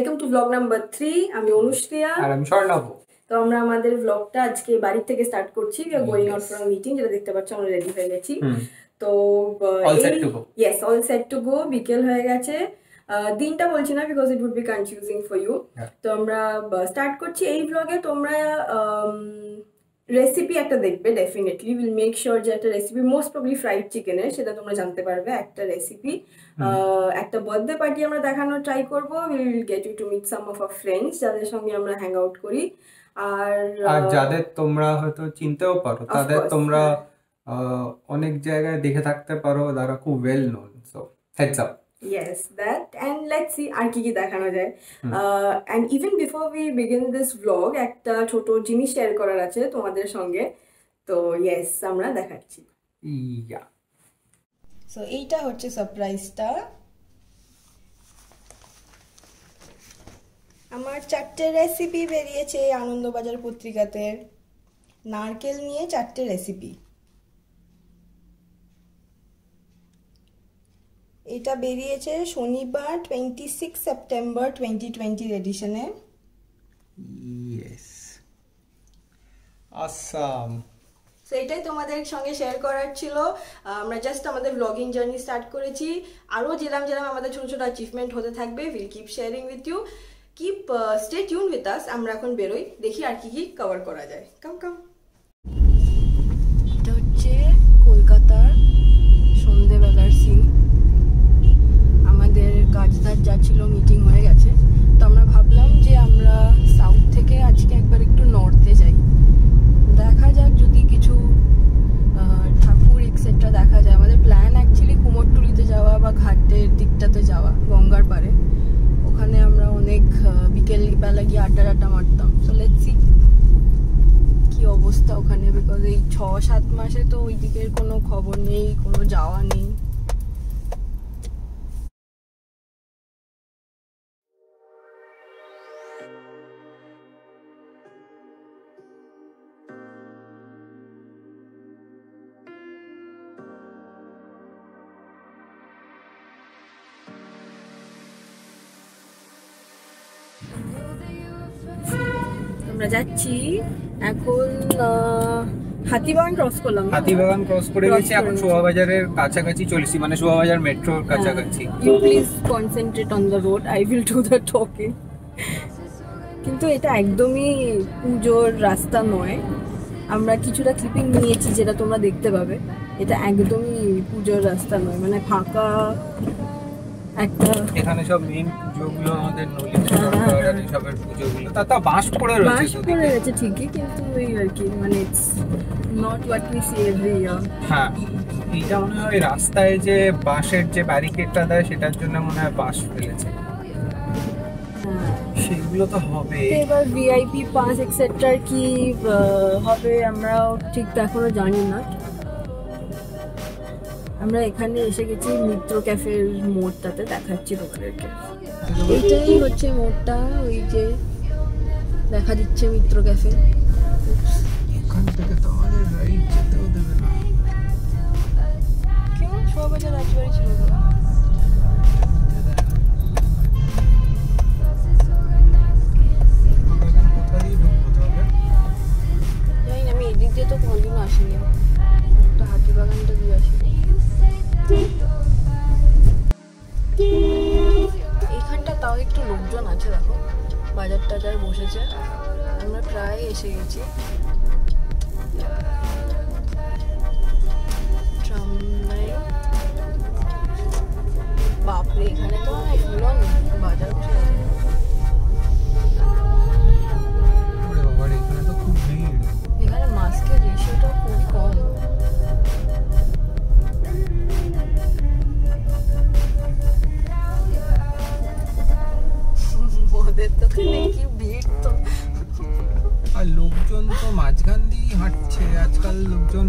Welcome to blog number 3। আমি অনুশ্রিয়া আর আমি স্বর্ণাভ। তো আমরা আমাদের ব্লগটা আজকে বাড়ি থেকে স্টার্ট করছি। We are going out for a meeting, যেটা দেখতে পাচ্ছ আমরা রেডি হয়ে গেছি। তো all set to go. Yes, all set to go. বিকেল হয়ে গেছে, দিনটা বলছি না because it would be confusing for you. তো আমরা স্টার্ট করছি এই ব্লগে। তোমরা রেসিপি একটা দেখবে ডেফিনেটলি। উইল মেক শিওর যে একটা রেসিপি মোস্ট প্রবলি ফ্রাইড চিকেনের, সেটা তোমরা জানতে পারবে। একটা রেসিপি, একটা বার্থডে পার্টি আমরা দেখানোর ট্রাই করবো। Will get you to meet some of our friends যাদের সঙ্গে আমরা হ্যাং আউট করি। আর যাদের তোমরা হয়তো চিনতেও পারো, তাদের তোমরা অনেক জায়গায় দেখে থাকতে পারো, যারা খুব well known. So heads up. Yes, that, and let's see আর কি কি দেখানো যায়। and even before we begin this vlog, একটা ছোট জিনিস শেয়ার করার আছে তোমাদের সঙ্গে। তো yes, আমরা দেখাচ্ছি। সো এইটা হচ্ছে সারপ্রাইজটা। আমার 4টে রেসিপি বেরিয়েছে আনন্দবাজার পত্রিকাতে। নারকেল নিয়ে 4টে রেসিপি। এটা বেরিয়েছে শনিবার 26 সেপ্টেম্বর 2020 এডিশনে। ইয়েস, আসাম। সো এটাই তোমাদের সঙ্গে শেয়ার করার ছিল। আমরা জাস্ট আমাদের ব্লগিং জার্নি স্টার্ট করেছি। আরও যেরাম আমাদের ছোটো ছোটো অ্যাচিভমেন্ট হতে থাকবে, will keep sharing with you. Keep stay tune with us. আমরা এখন বেরোই, দেখি আর কি কি কভার করা যায়। কাম কাম। এটা হচ্ছে কলকাতার সন্ধেবেলার সিন। আমাদের কাজদার যা ছিল মিটিং হয়ে গেছে, তো আমরা ভাবলাম যে আমরা সাউথ থেকে আজকে একবার একটু নর্থে যাই। দেখা যাক যদি কিছু ঠাকুর এক্সেট্রা দেখা যায়। আমাদের প্ল্যান অ্যাকচুয়ালি কুমোরটুলিতে যাওয়া বা ঘাটের দিকটাতে যাওয়া, গঙ্গার পাড়ে। ওখানে আমরা অনেক বিকেলবেলা গিয়ে আড্ডা মারতাম। সো লেটস সি কি অবস্থা ওখানে, বিকজ এই 6-7 মাসে তো ওই দিকের কোনো খবর নেই, কোনো যাওয়া নেই। আমরা যাচ্ছি এখন হাতিবাগান ক্রস করলাম। হাতিবাগান ক্রস করে গেছি, এখন শোভাবাজারের কাছাকাছি চলেছি, মানে শোভাবাজার মেট্রোর কাছাকাছি। You please concentrate on the road, I will do the talking. কিন্তু এটা একদমই পুজোর রাস্তা নয়। আমরা কিছুটা ক্লিপিং নিয়েছি যেটা তোমরা দেখতে পাবে। এটা একদমই পুজোর রাস্তা নয়, মানে ফাঁকা একটা। এখানে সব মেইন পুজোগুলো আমাদের নলিন সরকার সবের পুজোগুলো, তা বাঁশ পড়ে রয়েছে ঠিকই, কিন্তু ওই আর কি, মানে it's not what we see every year. হ্যাঁ, এইটা মনে হয় রাস্তায় যে বাঁশের যে ব্যারিকেডটা দেয়, সেটার জন্য মনে হয় বাঁশ ফেলেছে। সেগুলো তো হবে। এবার ভিআইপি পাস এক্সেট্রা কি হবে আমরাও ঠিক এখনো জানি না। আমরা এখানে এসে গেছি মিত্র ক্যাফের মোড়টাতে, দেখাচ্ছি তোমাদেরকে। এইটাই হচ্ছে মোড়টা, ওই যে দেখা দিচ্ছে মিত্র ক্যাফে। এখান থেকে তো আমাদের রাইট যেতেও দেবে না। কেন? শোভাবাজার রাজবাড়ি ছিল তো। জানি না, আমি এদিক দিয়ে তো কোনোদিনও আসিনি। একটা হাতিবাগানটা দিয়ে আসিনি। এইখানটা তাও একটু লোকজন আছে, দেখো বাজার টাজার বসেছে। আমরা প্রায় এসে গেছি। বাপরে, এখানে তো ফুলন বাজার বসে আছে। এখানে তো খুব ভিড়। এখানে মাস্কের রেশিওটা খুব কম। ওদের তো কি ভিড় তো। আর লোকজন তো মাঝখান দিয়ে হাঁটছে আজকাল। লোকজন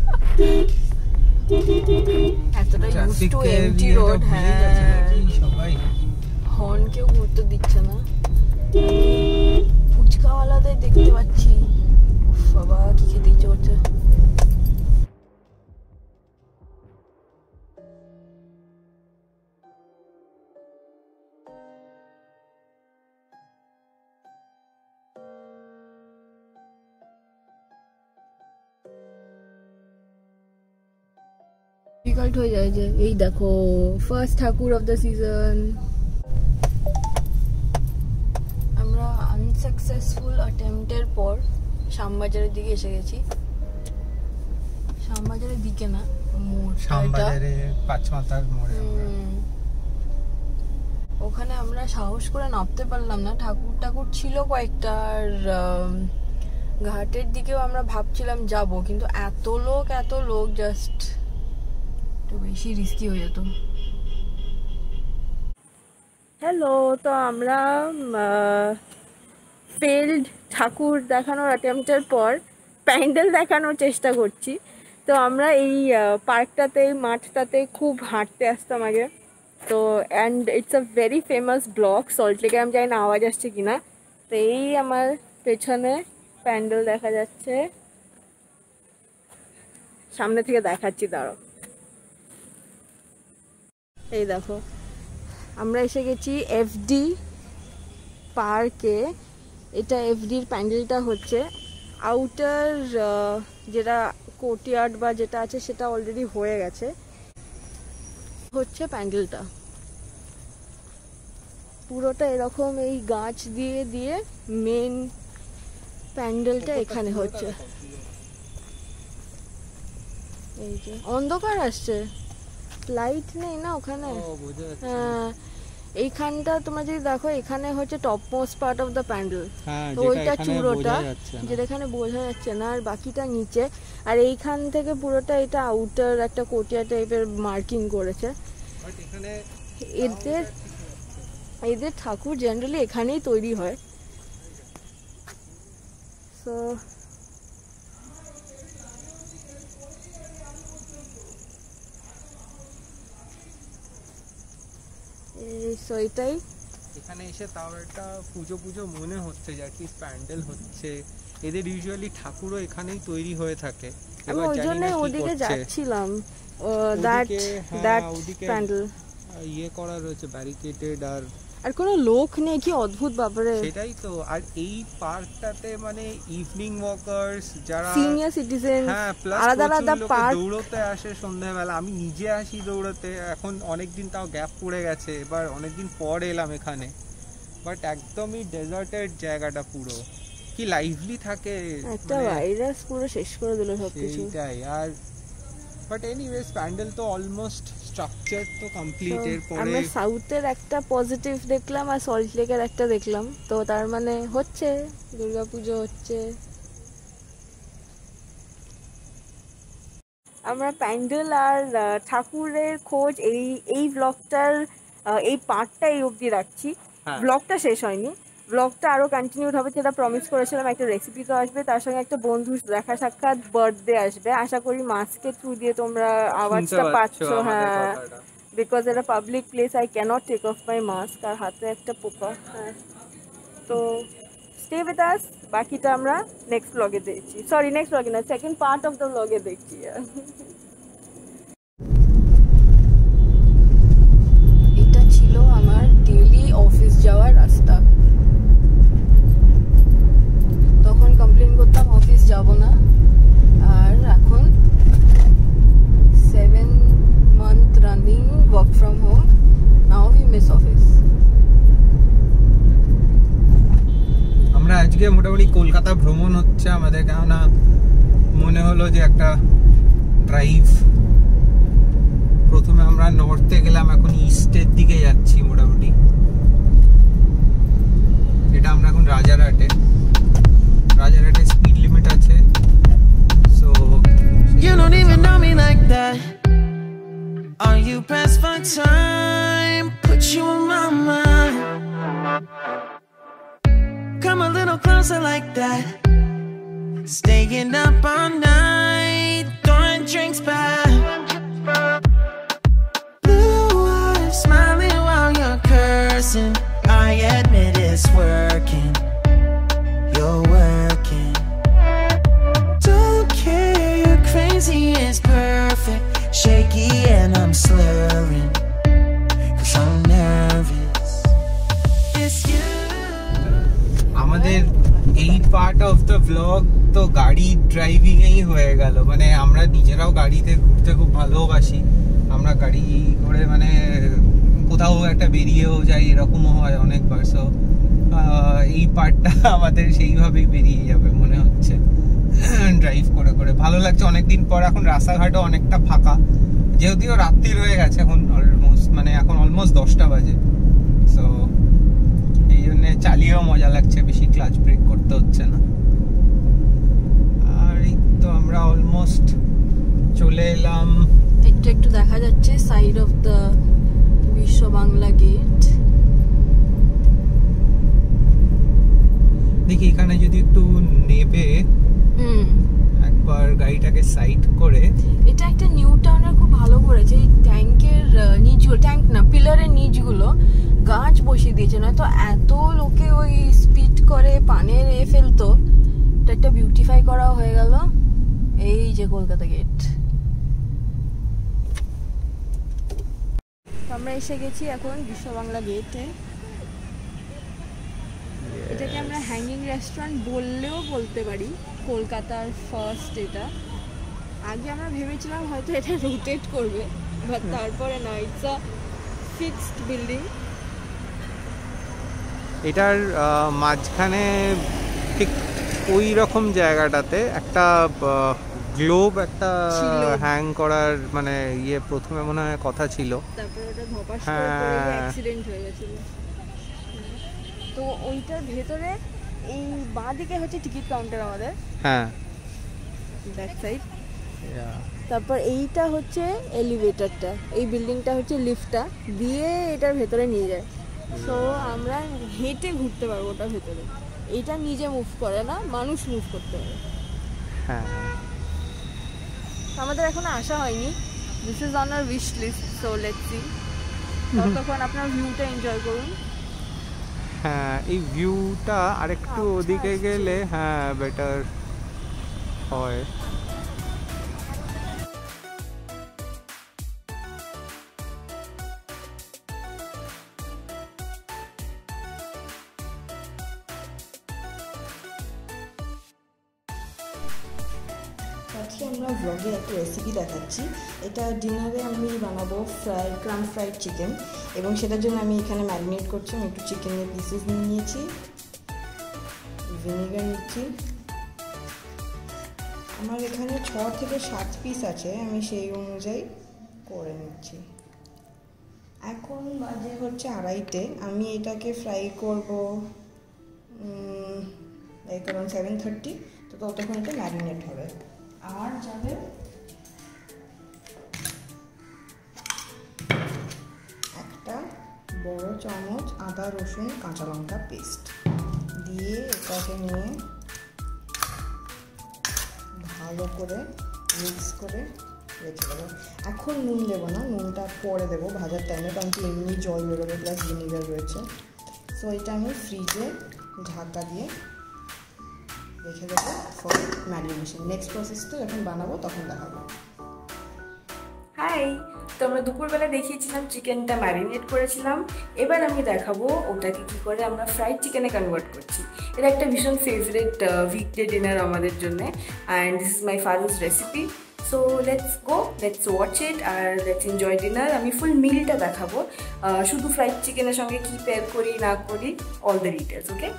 এতটা ইউজ টু এমটি রোড। হ্যাঁ, সবাই হর্ন কেউ গুরুত্ব দিচ্ছে না। ফুচকাওয়ালাদের দেখতে পাচ্ছি, বাবা কি খেতে ইচ্ছে করছে। ডিফিকাল্ট হয়ে যায় যে এই দেখো ফার্স্ট ঠাকুর অফ দ্য সিজন। আমরা আনসাকসেসফুল অ্যাটেম্পটের পর শ্যামবাজারের দিকে এসে গেছি। শ্যামবাজারের দিকে না, শ্যামবাজারে পাঁচমাথার মোড়ে। ওখানে আমরা সাহস করে নামতে পারলাম না, ঠাকুর ছিল কয়েকটা। আর ঘাটের দিকেও আমরা ভাবছিলাম যাব, কিন্তু এত লোক জাস্ট একটু বেশি রিস্কি হয়ে যেত। হ্যালো, তো আমরা ফেল্ড ঠাকুর দেখানোর অ্যাটেম্পটের পর প্যান্ডেল দেখানোর চেষ্টা করছি। তো আমরা এই পার্কটাতে, মাঠটাতে খুব হাঁটতে আসতাম আগে। তো and it's a very famous block সল্টলেকে। আমি জানি না আওয়াজ আসছে কিনা। তো এই আমার পেছনে প্যান্ডেল দেখা যাচ্ছে, সামনে থেকে দেখাচ্ছি, দাঁড়াও। এই দেখো আমরা এসে গেছি এফডি পার্কে। এটা এফডির প্যান্ডেলটা হচ্ছে আউটার, যেটা কোর্টইয়ার্ড বা যেটা আছে সেটা অলরেডি হয়ে গেছে, হচ্ছে প্যান্ডেলটা পুরোটা এরকম। এই গাছ দিয়ে দিয়ে মেন প্যান্ডেলটা এখানে হচ্ছে। এই যে অন্ধকার আসছে, লাইট নেই না ওখানে। হ্যাঁ, এইখানটা তোমরা যদি দেখো, এখানে হচ্ছে top most part of the pandal. তো ওইটা চূড়োটা, যেটা এখানে বোঝা যাচ্ছে না, আর বাকিটা নিচে। আর এইখান থেকে পুরোটা এটা আউটার একটা কোটিয়া টাইপের মার্কিং করেছে। এদের ঠাকুর জেনারেলি এখানেই তৈরি হয়। সো এটাই এখানে এসে তাও একটা পুজো মনে হচ্ছে যে অ্যাটলিস্ট প্যান্ডেল হচ্ছে। এদের ইউজুয়ালি ঠাকুরও এখানেই তৈরি হয়ে থাকে। আমি ওই জন্য ওদিকে যাচ্ছিলাম, দ্যাট প্যান্ডেল ইয়ে করা রয়েছে, ব্যারিকেডেড, আর কোনো লোক নেই। কি অদ্ভুত ব্যাপারে। সেটাই তো। আর এই পার্কটাতে মানে ইভিনিং ওয়াকার্স, যারা সিনিয়র সিটিজেন, হ্যাঁ, আলাদা আলাদা পার্ক দৌড়তে আসে সন্ধ্যাবেলা। আমি নিজে আসি দৌড়াতে, এখন অনেকদিন তাও গ্যাপ পড়ে গেছে, এবার অনেকদিন পর এলাম এখানে। বাট একদমই ডেজার্টেড জায়গাটা, পুরো কি লাইভলি থাকে। একটা ভাইরাস পুরো শেষ করে দিল সবকিছু। সেটাই। আর বাট এনিওয়েজ প্যান্ডেল তো অলমোস্ট স্ট্রাকচার তো কমপ্লিট। এরপরে আমরা সাউথের একটা পজিটিভ দেখলাম আর সল্ট লেকের একটা দেখলাম। তো তার মানে হচ্ছে দুর্গাপুজো হচ্ছে। আমরা প্যান্ডেল আর ঠাকুরের খোঁজ এই ব্লগটার এই পার্টটা এই অবধি রাখছি। ব্লগটা শেষ হয়নি, ব্লগটা আরো কন্টিনিউড হবে, যেটা প্রমিস করেছিলাম। একটা রেসিপি তো আসবে, তার সঙ্গে একটা বন্ধুর দেখা সাক্ষাৎ, বার্থডে আসবে। আশা করি মাস্কের থ্রু দিয়ে তোমরা আওয়াজটা পাচ্ছ। হ্যাঁ, বিকজ এটা public place, I cannot take off my mask. আর হাতে একটা পোকা। হ্যাঁ, তো স্টে উইথ আস। বাকিটা আমরা নেক্সট ব্লগে দেখছি। সরি, নেক্সট ব্লগে না, সেকেন্ড পার্ট অফ দ্য ব্লগে দেখছি। এটা ছিল আমার ডেইলি অফিস যাওয়ার রাস্তা। তখন কমপ্লেন করতাম অফিস যাব না, আর এখন 7 month running work from home, now we miss office. আমরা আজকে মোটামুটি কলকাতা ভ্রমণ হচ্ছে আমাদের, কেননা মনে হলো যে একটা ড্রাইভ। প্রথমে আমরা নর্থে গেলাম, এখন ইস্টের দিকে যাচ্ছি মোটামুটি। এটা আমরা এখন রাজারহাটে স্পিড লিমিট আছে। So you don't even know me like that. Are you pressed for time? Put you on my mind. Come a little closer like that. Staying up all night, throwing drinks back. Blue eyes smiling while you're cursing. I admit it's working. You're working. Don't care, you're crazy, it's perfect. Shaky and I'm slurring, 'cause I'm nervous. It's you. আমাদের এই part of the blog তো গাড়ি driving এই হয়ে গেল। মানে আমরা নিজেরাও গাড়িতে ঘুরতে খুব ভালোবাসি। আমরা গাড়ি করে মানে কোথাও একটা বেরিয়েও যাই, এরকমও হয় অনেকবার। সো এই পার্টটা আমাদের সেইভাবেই বেরিয়ে যাবে মনে হচ্ছে ড্রাইভ করে করে। ভালো লাগছে অনেকদিন পর। এখন রাস্তাঘাটও অনেকটা ফাঁকা, যেহেতু রাত্রির হয়ে গেছে এখন অলমোস্ট, মানে এখন অলমোস্ট 10টা বাজে। সো এই জন্যে চালিয়েও মজা লাগছে, বেশি ক্লাচ ব্রেক করতে হচ্ছে না। আর এই তো আমরা অলমোস্ট চলে এলাম। একটু দেখা যাচ্ছে সাইড অফ দ্য বিশ্ব বাংলা গেট। দেখি এখানে যদি একটু নেবে একবার গাড়িটাকে সাইড করে। এটা একটা নিউ টাউনের খুব ভালো করেছে, এই ট্যাঙ্কের নিচগুলো, ট্যাঙ্ক না পিলারের নিচগুলো গাছ বসিয়ে দিয়েছে, না তো এত লোকে ওই স্পিড করে পানের ফেলতো, এটা একটা বিউটিফাই করা হয়ে গেল। এই যে কলকাতা গেট, আমরা এসে গেছি এখন বিশ্ব বাংলা গেটে। এটাকে আমরা হ্যাঙ্গিং রেস্টুরেন্ট বললেও বলতে পারি, কলকাতার ফার্স্ট এটা। আগে আমরা ভেবেছিলাম হয়তো এটা রোটেট করবে, বাট তারপরে না, ইটস আ ফিক্সড বিল্ডিং। এটার মাঝখানে ঠিক ওই রকম জায়গাটাতে একটা গ্লোব একটা হ্যাং করার মানে ইয়ে প্রথমে মনে হয় কথা ছিল, তারপরে ওটা ধপাস করে পড়ে অ্যাক্সিডেন্ট হয়ে গেছিল। তো ওইটার ভেতরে এই বাঁ দিকে হচ্ছে টিকিট কাউন্টার আমাদের, হ্যাঁ ব্যাক সাইড। তারপর এইটা হচ্ছে এলিভেটরটা, এই বিল্ডিংটা হচ্ছে লিফটটা দিয়ে এটার ভেতরে নিয়ে যায়। সো আমরা হেঁটে ঘুরতে পারবো ওটার ভেতরে। এইটা নিজে মুভ করে না, মানুষ মুভ করতে পারে। হ্যাঁ, আমাদের এখনো আসা হয়নি, this is on our wish list, so let's see. ততক্ষণ আপনার ভিউটা এনজয় করুন। হ্যাঁ, এই ভিউটা আরেকটু ওদিকে গেলে হ্যাঁ বেটার হয়। আজকে আমরা ব্লগে একটা রেসিপি দেখাচ্ছি। এটা ডিনারে আমি বানাবো ক্রাম ফ্রাইড চিকেন, এবং সেটার জন্য আমি এখানে ম্যারিনেট করছি। আমি একটু চিকেনের পিসেস নিয়ে নিয়েছি, ভিনেগার নিচ্ছি। আমার এখানে 6 থেকে 7 পিস আছে, আমি সেই অনুযায়ী করে নিচ্ছি। এখন বাজে হচ্ছে 2:30। আমি এটাকে ফ্রাই করবো around 7:30, তো ততক্ষণ এটা ম্যারিনেট হবে। আর যাবে একটা বড় চামচ আদা রসুন কাঁচা লঙ্কা পেস্ট দিয়ে এটাকে নিয়ে ভালো করে মিক্স করে রেখে দেবো। এখন নুন দেবো না, নুনটা পরে দেবো ভাজার টাইমে, কারণ কি এমনি জল বেরোবে প্লাস ভিনিগার রয়েছে। সো এটা আমি ফ্রিজে ঢাকা দিয়ে রেখে দেবো ফর ম্যারিনেশন। নেক্সট প্রসেসটা যখন বানাবো তখন দেখাবো। হাই, তো আমরা দুপুরবেলা দেখিয়েছিলাম চিকেনটা ম্যারিনেট করেছিলাম, এবার আমি দেখাবো ওটাকে কী করে আমরা ফ্রাইড চিকেনে কনভার্ট করছি। এটা একটা ভীষণ ফেভারিট উইকডে ডিনার আমাদের জন্য, and this is my father's recipe. So let's go, let's watch it আর লেটস এনজয় ডিনার। আমি ফুল মিলটা দেখাবো, শুধু ফ্রাইড চিকেনের সঙ্গে কী পেয়ার করি না করি, অল দ্য ডিটেলস। ওকে,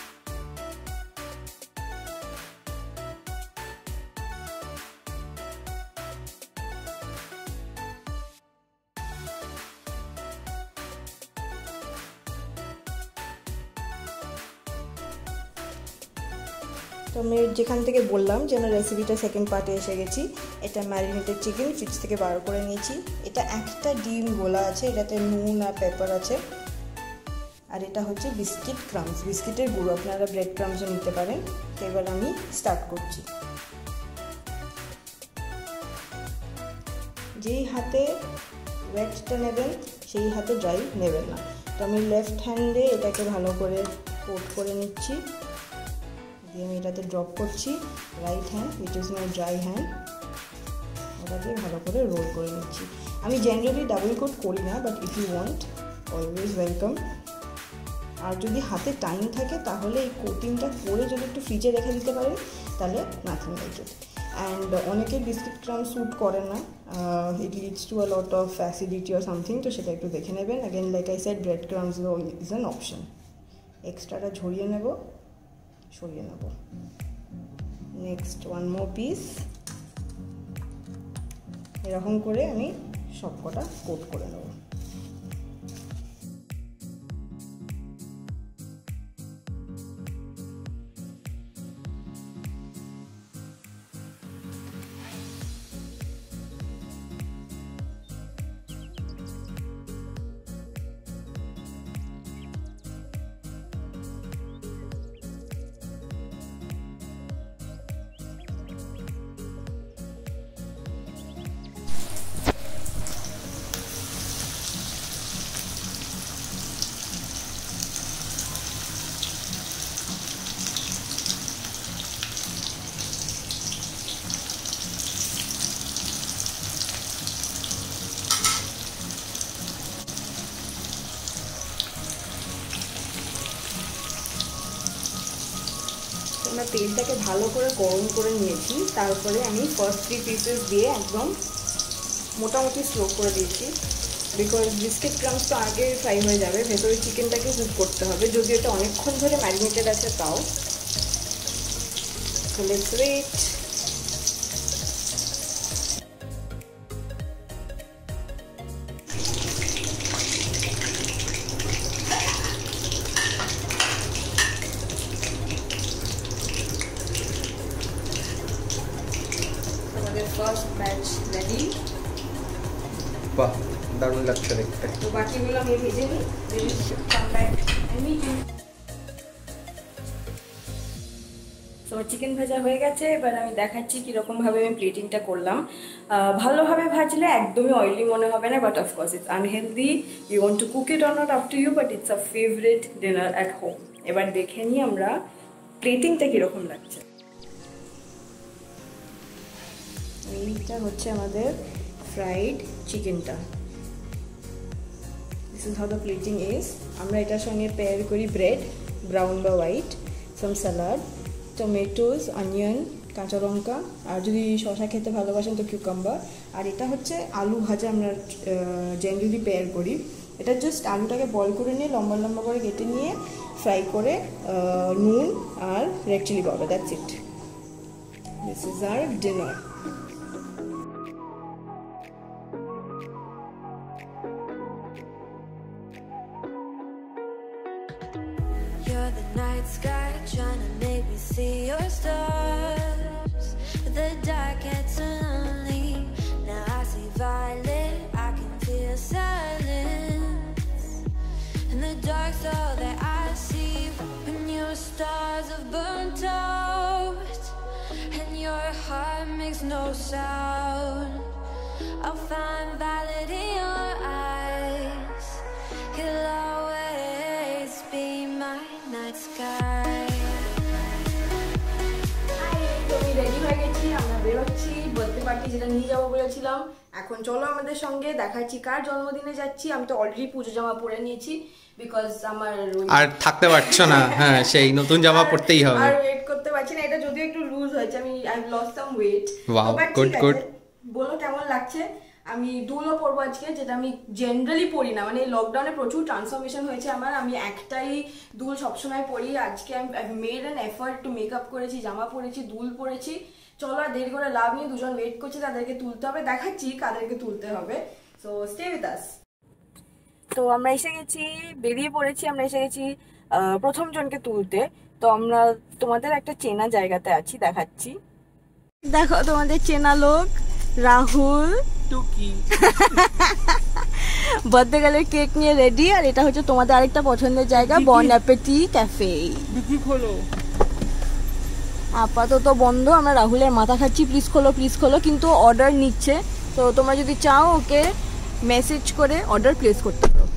তো আমি যেখান থেকে বললাম যে আমার রেসিপিটা সেকেন্ড পার্টে এসে গেছি। এটা ম্যারিনেটেড চিকেন ফ্রিজ থেকে বার করে নিয়েছি। এটা একটা ডিম গোলা আছে, এটাতে নুন আর পেপার আছে। আর এটা হচ্ছে বিস্কিট ক্রামস, বিস্কিটের গুঁড়ো, আপনারা ব্রেড ক্রামসও নিতে পারেন। তো এবার আমি স্টার্ট করছি। যেই হাতে ওয়েটটা নেবেন সেই হাতে ড্রাই নেবেন না। তো আমি লেফট হ্যান্ডে এটাকে ভালো করে কোট করে নিচ্ছি, দিয়ে আমি এটাতে ড্রপ করছি। Right hand which is my dry hand, ওটা দিয়ে ভালো করে রোল করে নিচ্ছি। আমি জেনারেলি ডাবল কোট করি না, but if you want always welcome. আর যদি হাতে টাইম থাকে তাহলে এই কোটিংটা করে যদি একটু ফ্রিজে রেখে দিতে পারেন, তাহলে নাথিং লাইক ইট। অ্যান্ড অনেকে বিস্কিট ক্রাম স্যুট করে না, it leads to a lot of acidity or something, তো সেটা একটু দেখে নেবেন। Again like I said bread crumbs is an option. এক্সট্রাটা ঝরিয়ে নেব, সরিয়ে নেব। নেক্সট ওয়ান মোর পিস, এরকম করে আমি সব কটা কোট করে নেব। আমরা তেলটাকে ভালো করে গরম করে নিয়েছি, তারপরে আমি ফার্স্ট 3 পিসেস দিয়ে একদম মোটামুটি স্লো করে দিয়েছি, বিকজ বিস্কিট ক্রামস তো আগে ফ্রাই হয়ে যাবে, ভেতরে চিকেনটাকে কুক করতে হবে, যদি এটা অনেকক্ষণ ধরে ম্যারিনেটেড আছে তাও। So let's wait. First batch ready. বাহ, দারুণ লাগছে দেখতে। তো বাকিগুলো আমি ভেজে নিই, come back and meet you. তো চিকেন ভাজা হয়ে গেছে, এবার আমি দেখাচ্ছি কীরকমভাবে আমি প্লেটিংটা করলাম। ভালোভাবে ভাজলে একদমই অয়েলি মনে হবে না, but of course it's unhealthy. You want to cook it or not up to you, but it's a favourite dinner at home. এবার দেখে নিই আমরা প্লেটিংটা কীরকম লাগছে। এইটা হচ্ছে আমাদের ফ্রাইড চিকেনটা। This is how the plating is. আমরা এটার সঙ্গে পেয়ার করি ব্রেড, ব্রাউন বা white, some salad, tomatoes, onion, কাঁচা লঙ্কা, আর যদি শসা খেতে ভালোবাসেন তো কিউকাম্বার। আর এটা হচ্ছে আলু ভাজা আমরা জেনারেলি পেয়ার করি। এটা জাস্ট আলুটাকে বয়েল করে নিয়ে লম্বা লম্বা করে কেটে নিয়ে ফ্রাই করে নুন আর red chilli powder, that's it. This is our dinner. You're the night sky trying to make me see your stars, but the dark gets so lonely. Now I see violet, I can feel silence, and the dark's all that I see. When your stars have burnt out and your heart makes no sound, I'll find violet in your eyes. You'll always be my night sky. আমি ready হয়ে গেছি, আমরা বেরোচ্ছি birthday party যেটা নিয়ে যাবো বলেছিলাম। এখন চলো আমাদের সঙ্গে, দেখাচ্ছি কার জন্মদিনে যাচ্ছি। আমি তো অলরেডি পুজো জামা পরে নিয়েছি, বিকজ আমার আর থাকতে পারছো না, হ্যাঁ সেই নতুন জামা পরতেই হবে। আর ওয়েট করতে পারছি না, এটা যদিও একটু লুজ হয়েছে, আমি I lost some weight. Wow, good good. বলো কেমন লাগছে। আমি দুলও পরবো আজকে, যেটা আমি জেনারেলি পরি না, মানে লকডাউনে প্রচুর ট্রান্সফরমেশন হয়েছে আমার। আমি একটাই দুল সবসময় পরি, আজকে আমি made an effort to makeup করেছি, জামা পরেছি, দুল পরেছি। চলো আর দেরি করে লাভ নেই, দুজন ওয়েট করছে, তাদেরকে তুলতে হবে, দেখাচ্ছি কাদেরকে তুলতে হবে। So stay with us. তো আমরা এসে গেছি, বেরিয়ে পড়েছি, আমরা এসে গেছি প্রথম জনকে তুলতে। তো আমরা তোমাদের একটা চেনা জায়গাতে আছি, দেখাচ্ছি। দেখো তোমাদের চেনা লোক রাহুল টুকি বার্থডে গার্লের কেক নিয়ে রেডি। আর এটা হচ্ছে তোমাদের আরেকটা পছন্দের জায়গা, বন অ্যাপেটি ক্যাফে। টুকি খোলো। আপাতত বন্ধ, আমরা রাহুলের মাথা খাচ্ছি, প্লিজ খোলো প্লিজ খোলো, কিন্তু অর্ডার নিচ্ছে। তো তোমরা যদি চাও ওকে মেসেজ করে অর্ডার প্লেস করতে পারো।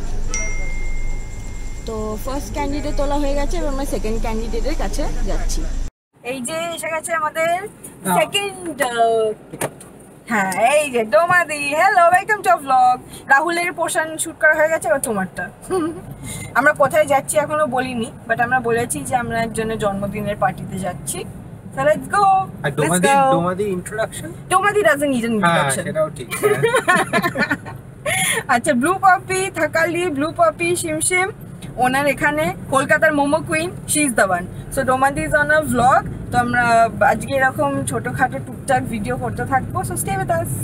তো ফার্স্ট ক্যান্ডিডেট তোলা হয়ে গেছে, এবার আমরা সেকেন্ড ক্যান্ডিডেটের কাছে যাচ্ছি। এই যে এসে গেছে আমাদের সেকেন্ড, হ্যাঁ এই যে ডোমাদি। Hello, welcome to blog. রাহুলের পোর্শন শুট করা হয়ে গেছে, এবার তোমারটা। আমরা কোথায় যাচ্ছি এখনো বলিনি, বাট আমরা বলেছি যে আমরা একজনের জন্মদিনের পার্টিতে যাচ্ছি। তো So let's go. আর Let's go. ডোমাদি introduction? Tomadi doesn't need an হ্যাঁ introduction. সেটাও ঠিক। আচ্ছা, Blue Poppy Thakali, Blue Poppy Shimshim ওনার এখানে কলকাতার momo queen, she is the one. So ডোমাদি ইজ অন আ ভ্লগ। তো আমরা আজকে এরকম ছোটখাটো টুকটাক ভিডিও করতে থাকবো। So stay with us.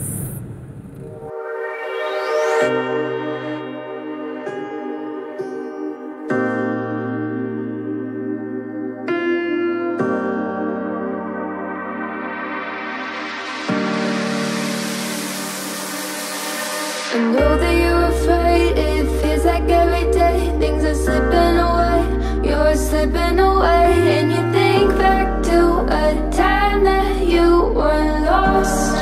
I know that you're afraid, it feels like every day things are slipping away, you're slipping away, and you think back to a time that you were lost.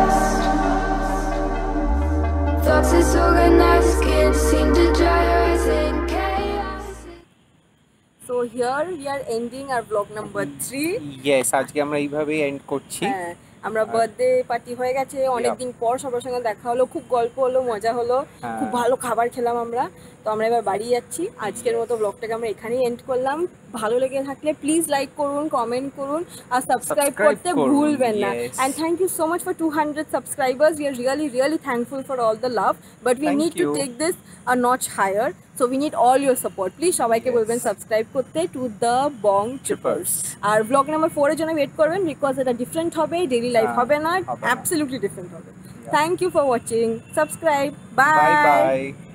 Thoughts disorganized, can't seem to dry your eyes in chaos. So here we are ending our vlog number 3. Yes, আজকে আমরা এইভাবেই and করছি। হ্যাঁ, আমরা birthday party হয়ে গেছে, অনেকদিন পর সবার সঙ্গে দেখা হলো, খুব গল্প হলো, মজা হলো, খুব ভালো খাবার খেলাম আমরা। তো আমরা এবার বাড়ি যাচ্ছি। আজকের মতো ব্লগটাকে আমরা এখানেই এন্ড করলাম। ভালো লেগে থাকলে প্লিজ লাইক করুন, কমেন্ট করুন আর সাবস্ক্রাইব করতে ভুলবেন না। And thank you so much for 200 subscribers. We are really thankful for all the love, but we need to take this a notch higher. So we need all your support. Please সবাইকে বলবেন subscribe করতে to the Bong Trippers. আর blog number 4 এর জন্য wait করবেন, because এটা different হবে, daily life হবে না, অ্যাবসলিউটলি ডিফারেন্ট হবে। Thank you for watching, subscribe, bye by.